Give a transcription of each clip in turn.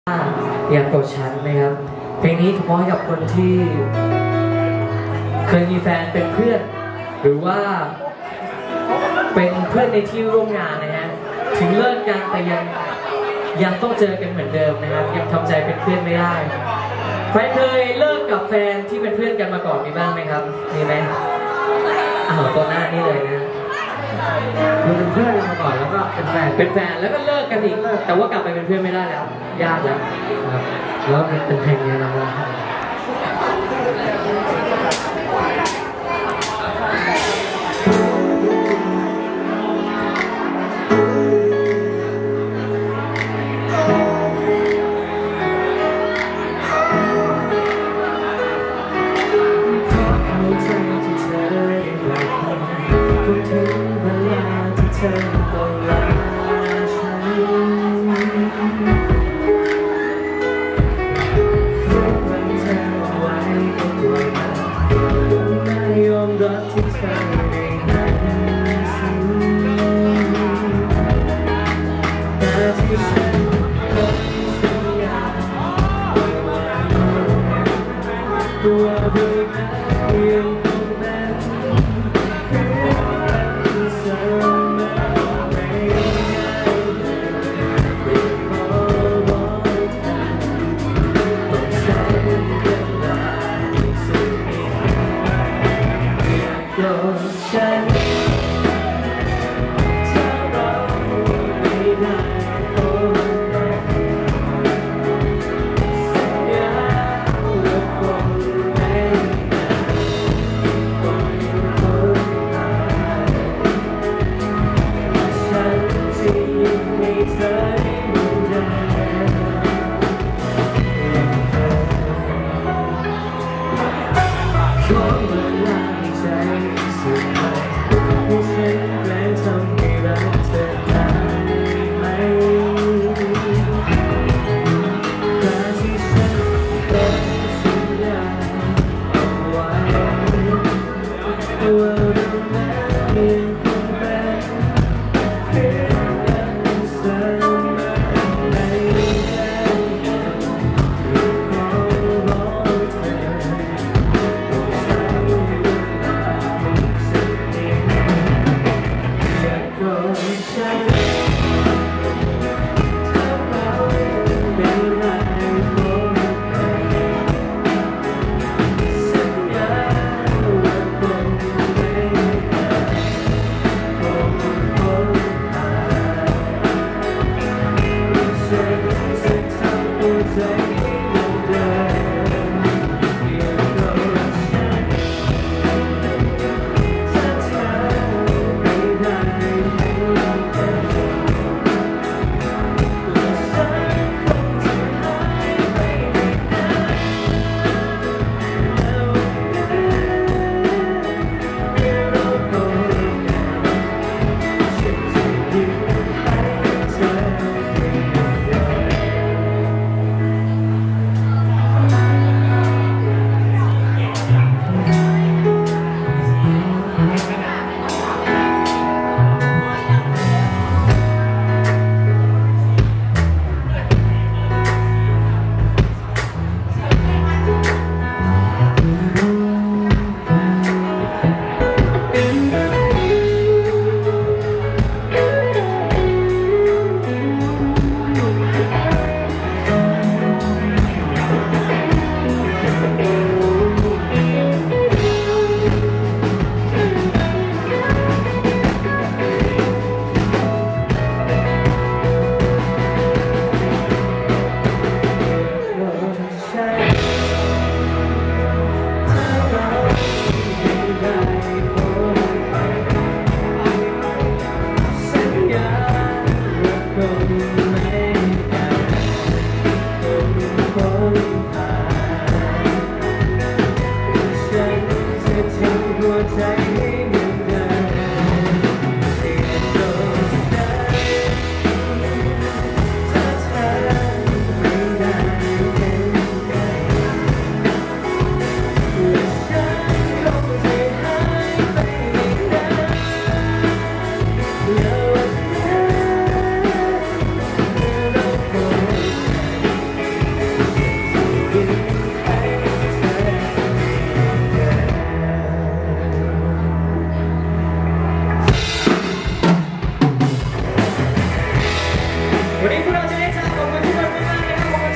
อย่าโกรธฉันนะครับเพลงนี้เฉพาะให้กับคนที่เคยมีแฟนเป็นเพื่อนหรือว่าเป็นเพื่อนในที่ร่วมงานนะฮะถึงเลิกกันแต่ยังต้องเจอกันเหมือนเดิมนะครับยังทำใจเป็นเพื่อนไม่ได้ใครเคยเลิกกับแฟนที่เป็นเพื่อนกันมาก่อนมีบ้างไหมครับมีไหมตัวหน้านี่เลยนะคือเป็นเพื่อนกันมาก่อนแล้วก็เป็นแฟนแล้วก็เลิกกันอีกแต่ว่ากลับไปเป็นเพื่อนไม่ได้แล้วยากแล้วครับแล้วเป็นเพลงนี้นะครับเ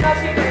เข้าชื่อ